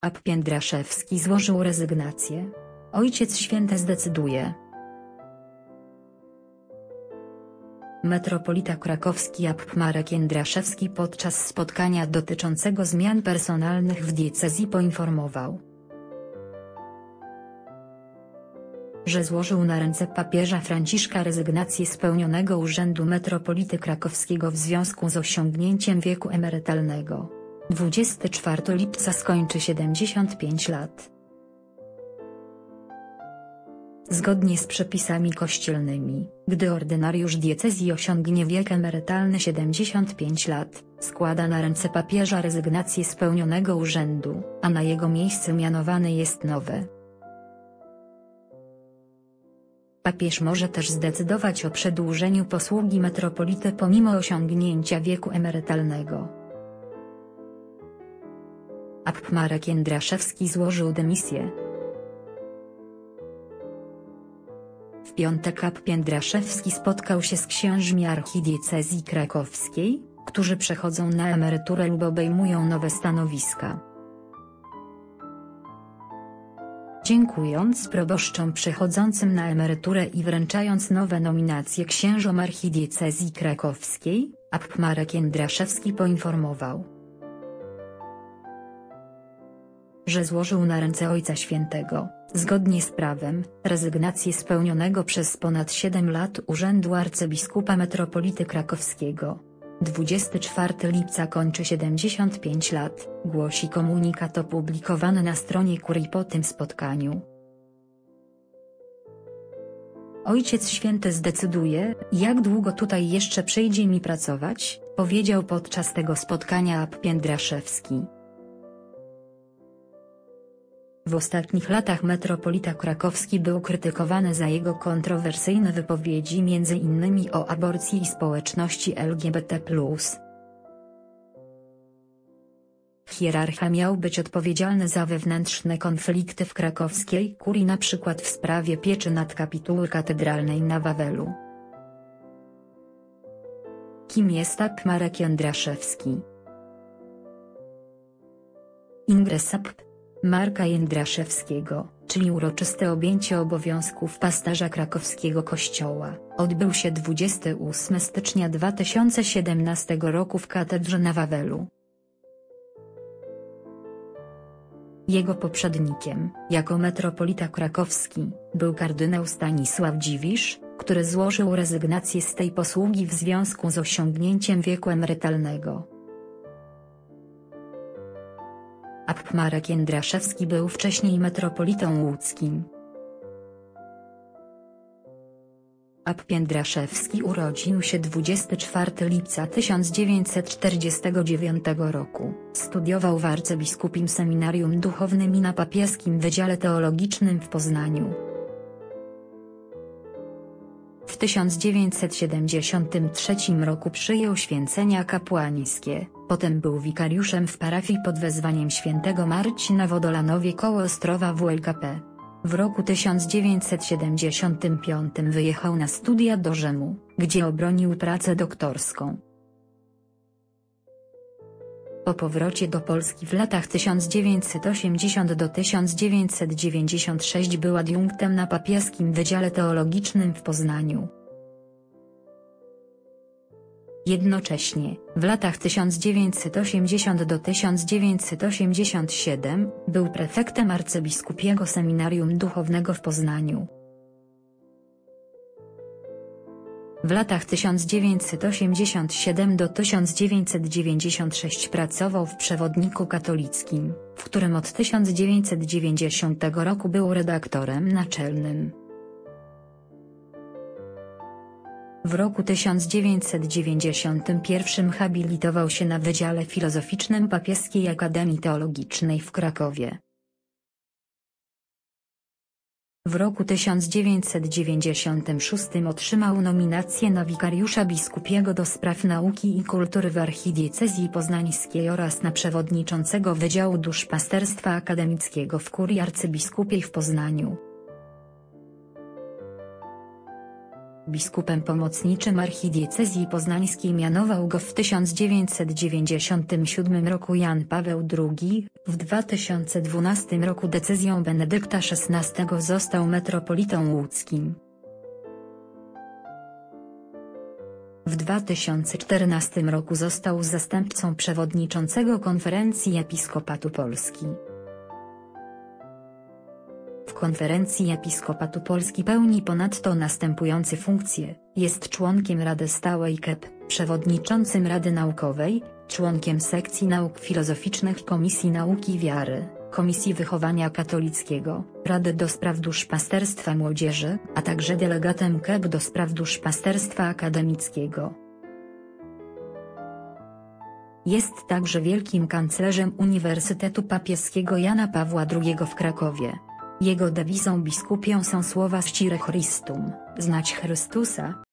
Ap Jędraszewski złożył rezygnację. Ojciec Święty zdecyduje. Metropolita krakowski ap Marek Jędraszewski podczas spotkania dotyczącego zmian personalnych w diecezji poinformował, że złożył na ręce papieża Franciszka rezygnację z pełnionego urzędu metropolity krakowskiego w związku z osiągnięciem wieku emerytalnego. 24 lipca skończy 75 lat. Zgodnie z przepisami kościelnymi, gdy ordynariusz diecezji osiągnie wiek emerytalny 75 lat, składa na ręce papieża rezygnację z pełnionego urzędu, a na jego miejsce mianowany jest nowy. Papież może też zdecydować o przedłużeniu posługi metropolity pomimo osiągnięcia wieku emerytalnego. Ap Marek Jędraszewski złożył dymisję. W piątek ap Jędraszewski spotkał się z księżmi archidiecezji krakowskiej, którzy przechodzą na emeryturę lub obejmują nowe stanowiska. Dziękując proboszczom przechodzącym na emeryturę i wręczając nowe nominacje księżom archidiecezji krakowskiej, ap Marek Jędraszewski poinformował, że złożył na ręce Ojca Świętego, zgodnie z prawem, rezygnację z pełnionego przez ponad 7 lat urzędu arcybiskupa metropolity krakowskiego. 24 lipca kończy 75 lat, głosi komunikat opublikowany na stronie kurii po tym spotkaniu. Ojciec Święty zdecyduje, jak długo tutaj jeszcze przyjdzie mi pracować, powiedział podczas tego spotkania ap Jędraszewski. W ostatnich latach metropolita krakowski był krytykowany za jego kontrowersyjne wypowiedzi m.in. o aborcji i społeczności LGBT+. Hierarcha miał być odpowiedzialny za wewnętrzne konflikty w krakowskiej kurii, np. w sprawie pieczy nad kapituły katedralnej na Wawelu. Kim jest ap Marek Jędraszewski? Ingres ap Marka Jędraszewskiego, czyli uroczyste objęcie obowiązków pasterza krakowskiego kościoła, odbył się 28 stycznia 2017 roku w katedrze na Wawelu. Jego poprzednikiem, jako metropolita krakowski, był kardynał Stanisław Dziwisz, który złożył rezygnację z tej posługi w związku z osiągnięciem wieku emerytalnego. Ap Marek Jędraszewski był wcześniej metropolitą łódzkim. Ap Jędraszewski urodził się 24 lipca 1949 roku, studiował w Arcybiskupim Seminarium Duchownym i na Papieskim Wydziale Teologicznym w Poznaniu. W 1973 roku przyjął święcenia kapłańskie, potem był wikariuszem w parafii pod wezwaniem świętego Marcina w Odolanowie koło Ostrowa w LKP. W roku 1975 wyjechał na studia do Rzymu, gdzie obronił pracę doktorską. Po powrocie do Polski w latach 1980 do 1996 był adiunktem na Papieskim Wydziale Teologicznym w Poznaniu. Jednocześnie, w latach 1980 do 1987, był prefektem Arcybiskupiego Seminarium Duchownego w Poznaniu. W latach 1987 do 1996 pracował w Przewodniku Katolickim, w którym od 1990 roku był redaktorem naczelnym. W roku 1991 habilitował się na Wydziale Filozoficznym Papieskiej Akademii Teologicznej w Krakowie. W roku 1996 otrzymał nominację na wikariusza biskupiego do spraw nauki i kultury w archidiecezji poznańskiej oraz na przewodniczącego Wydziału Duszpasterstwa Akademickiego w Kurii Arcybiskupiej w Poznaniu. Biskupem pomocniczym archidiecezji poznańskiej mianował go w 1997 roku Jan Paweł II, w 2012 roku decyzją Benedykta XVI został metropolitą łódzkim. W 2014 roku został zastępcą przewodniczącego Konferencji Episkopatu Polski. W Konferencji Episkopatu Polski pełni ponadto następujące funkcje: jest członkiem Rady Stałej KEP, przewodniczącym Rady Naukowej, członkiem sekcji nauk filozoficznych Komisji Nauki i Wiary, Komisji Wychowania Katolickiego, Rady do spraw duszpasterstwa młodzieży, a także delegatem KEP do spraw duszpasterstwa akademickiego. Jest także wielkim kanclerzem Uniwersytetu Papieskiego Jana Pawła II w Krakowie. Jego dewizą biskupią są słowa Scire Christum, znać Chrystusa.